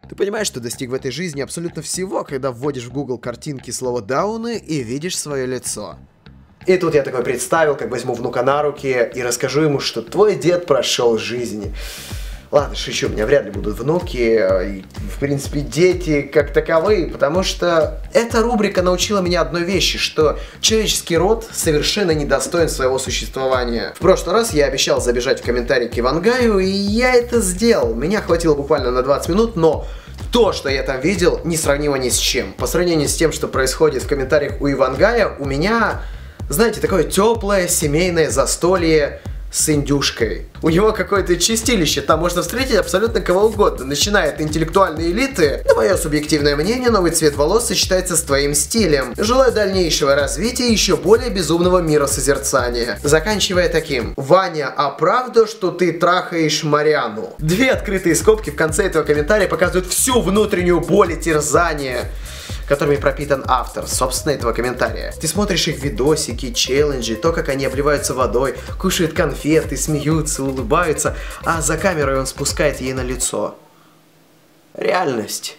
Ты понимаешь, что достиг в этой жизни абсолютно всего, когда вводишь в Google картинки слова «дауны» и видишь свое лицо. И тут я такой представил, как возьму внука на руки и расскажу ему, что твой дед прошел жизнь. Ладно, шучу, у меня вряд ли будут внуки, и, в принципе, дети как таковые, потому что эта рубрика научила меня одной вещи, что человеческий род совершенно недостоин своего существования. В прошлый раз я обещал забежать в комментарии к Ивангаю, и я это сделал. Меня хватило буквально на 20 минут, но то, что я там видел, несравнимо ни с чем. По сравнению с тем, что происходит в комментариях у Ивангая, у меня, знаете, такое теплое семейное застолье с индюшкой. У него какое-то чистилище, там можно встретить абсолютно кого угодно, начиная от интеллектуальной элиты. На мое субъективное мнение, новый цвет волос сочетается с твоим стилем. Желаю дальнейшего развития и еще более безумного миросозерцания. Заканчивая таким: Ваня, а правда, что ты трахаешь Мариану? Две открытые скобки в конце этого комментария показывают всю внутреннюю боль и терзание, которыми пропитан автор, собственно, этого комментария. Ты смотришь их видосики, челленджи, то, как они обливаются водой, кушают конфеты, смеются, улыбаются, а за камерой он спускает ей на лицо. Реальность.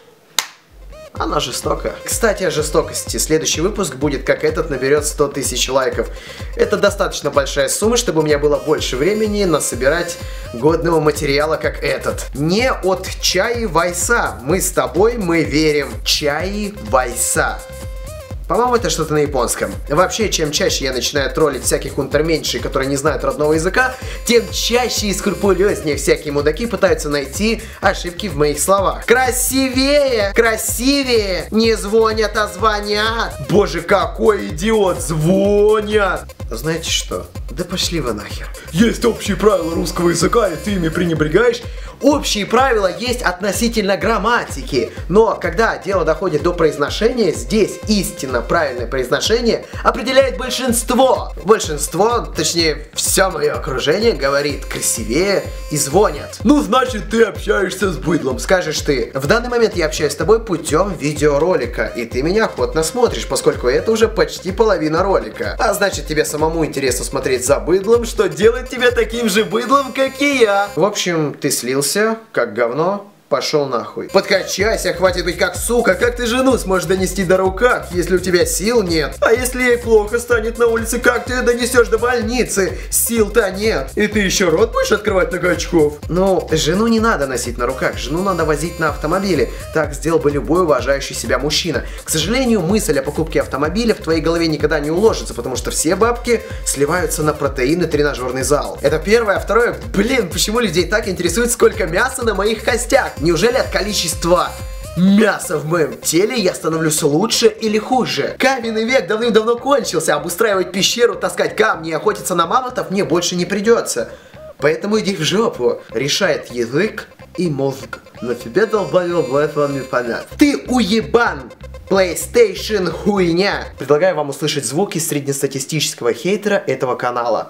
Она жестока. Кстати, о жестокости. Следующий выпуск будет, как этот наберет 100 тысяч лайков. Это достаточно большая сумма, чтобы у меня было больше времени насобирать годного материала, как этот. Не от Чаи Вайса. Мы с тобой, мы верим. Чаи Вайса. По-моему, это что-то на японском. Вообще, чем чаще я начинаю троллить всяких унтерменьшей, которые не знают родного языка, тем чаще и скрупулезнее всякие мудаки пытаются найти ошибки в моих словах. Красивее! Красивее! Не звонят, а звонят! Боже, какой идиот! Звонят! Знаете что? Да пошли вы нахер. Есть общие правила русского языка, и ты ими пренебрегаешь? Общие правила есть относительно грамматики, но когда дело доходит до произношения, здесь истинно правильное произношение определяет большинство. Большинство, точнее, все мое окружение говорит красивее и звонят. Ну, значит, ты общаешься с быдлом, скажешь ты. В данный момент я общаюсь с тобой путем видеоролика, и ты меня охотно смотришь, поскольку это уже почти половина ролика. А значит, тебе самому интересно смотреть за быдлом, что делает тебя таким же быдлом, как и я. В общем, ты слился как говно, пошел нахуй. Подкачайся, хватит быть как сука. Как ты жену сможешь донести до руках, если у тебя сил нет? А если ей плохо станет на улице, как ты ее донесешь до больницы? Сил-то нет. И ты еще рот будешь открывать на качков? Ну, жену не надо носить на руках, жену надо возить на автомобиле. Так сделал бы любой уважающий себя мужчина. К сожалению, мысль о покупке автомобиля в твоей голове никогда не уложится, потому что все бабки сливаются на протеин и тренажерный зал. Это первое. А второе, блин, почему людей так интересует, сколько мяса на моих костях? Неужели от количества мяса в моем теле я становлюсь лучше или хуже? Каменный век давным-давно кончился, обустраивать пещеру, таскать камни и охотиться на мамонтов мне больше не придется. Поэтому иди в жопу, решает язык и мозг. Но тебе, долбоёб, этого не понять. Ты уебан! PlayStation хуйня! Предлагаю вам услышать звуки среднестатистического хейтера этого канала.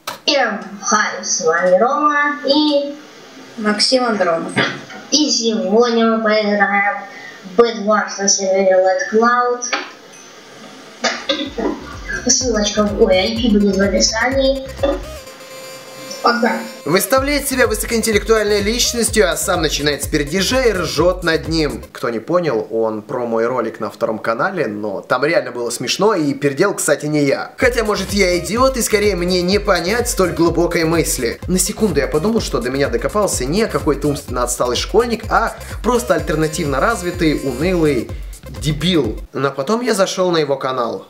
Хай, с вами Рома и Максим Андронов. И сегодня мы поиграем в Bed Wars на сервере Let Cloud. Ссылочка в IP будет в описании. Погнали. Выставляет себя высокоинтеллектуальной личностью, а сам начинает с пердежа и ржет над ним. Кто не понял, он про мой ролик на втором канале, но там реально было смешно, и пердел, кстати, не я. Хотя, может, я идиот, и скорее мне не понять столь глубокой мысли. На секунду я подумал, что до меня докопался не какой-то умственно отсталый школьник, а просто альтернативно развитый, унылый дебил. Но потом я зашел на его канал.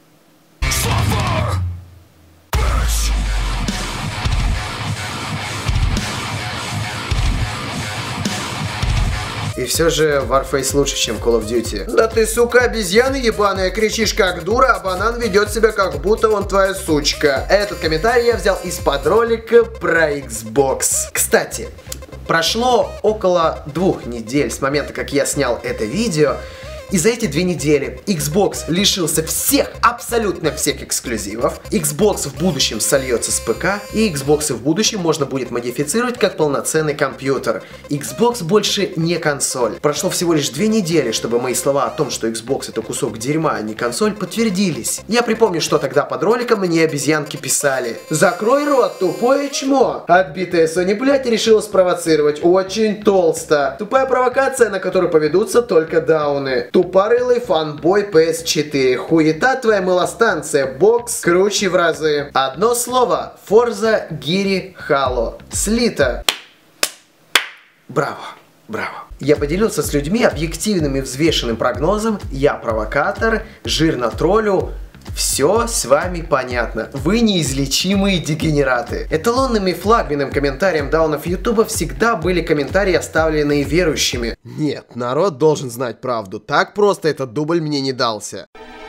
И все же Warface лучше, чем Call of Duty. Да ты, сука, обезьяна ебаная, кричишь как дура, а банан ведет себя как будто он твоя сучка. Этот комментарий я взял из-под ролика про Xbox. Кстати, прошло около 2 недель с момента, как я снял это видео, И за эти 2 недели Xbox лишился всех, абсолютно всех эксклюзивов. Xbox в будущем сольется с ПК, и Xbox в будущем можно будет модифицировать как полноценный компьютер. Xbox больше не консоль. Прошло всего лишь 2 недели, чтобы мои слова о том, что Xbox это кусок дерьма, а не консоль, подтвердились. Я припомню, что тогда под роликом мне обезьянки писали: «Закрой рот, тупое чмо!» Отбитая Sony, блядь, решила спровоцировать очень толсто. Тупая провокация, на которую поведутся только дауны. Тупорылый фанбой PS4. Хуета твоя мылостанция, бокс круче в разы. Одно слово: Forza Giri Halo. Слито. Браво, браво. Я поделился с людьми объективным и взвешенным прогнозом. Я провокатор, жирно троллю. Все с вами понятно. Вы неизлечимые дегенераты. Эталонным и флагманным комментарием даунов Ютуба всегда были комментарии, оставленные верующими. Нет, народ должен знать правду. Так просто этот дубль мне не дался.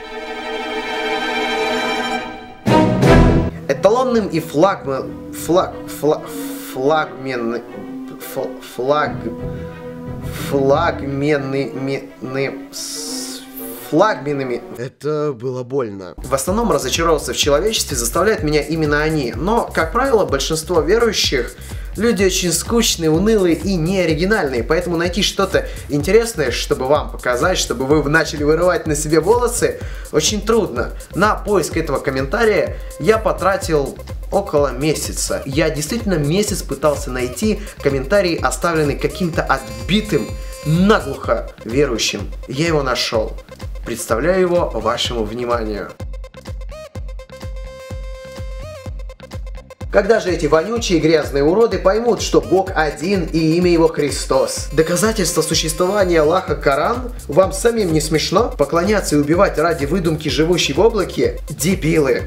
Эталонным и флагманами. Это было больно. В основном разочароваться в человечестве заставляет меня именно они. Но, как правило, большинство верующих люди очень скучные, унылые и неоригинальные. Поэтому найти что-то интересное, чтобы вам показать, чтобы вы начали вырывать на себе волосы, очень трудно. На поиск этого комментария я потратил около месяца. Я действительно месяц пытался найти комментарий, оставленный каким-то отбитым, наглухо верующим. Я его нашел. Представляю его вашему вниманию. Когда же эти вонючие грязные уроды поймут, что Бог один и имя его Христос? Доказательство существования Аллаха Коран? Вам самим не смешно? Поклоняться и убивать ради выдумки, живущей в облаке? Дебилы!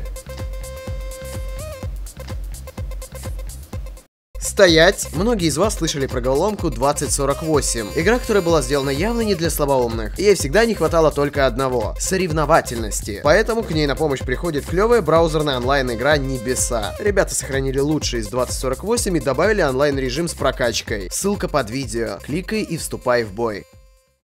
Стоять! Многие из вас слышали про головоломку 2048. Игра, которая была сделана явно не для слабоумных. Ей всегда не хватало только одного — соревновательности. Поэтому к ней на помощь приходит клевая браузерная онлайн-игра Небеса. Ребята сохранили лучшее из 2048 и добавили онлайн-режим с прокачкой. Ссылка под видео. Кликай и вступай в бой.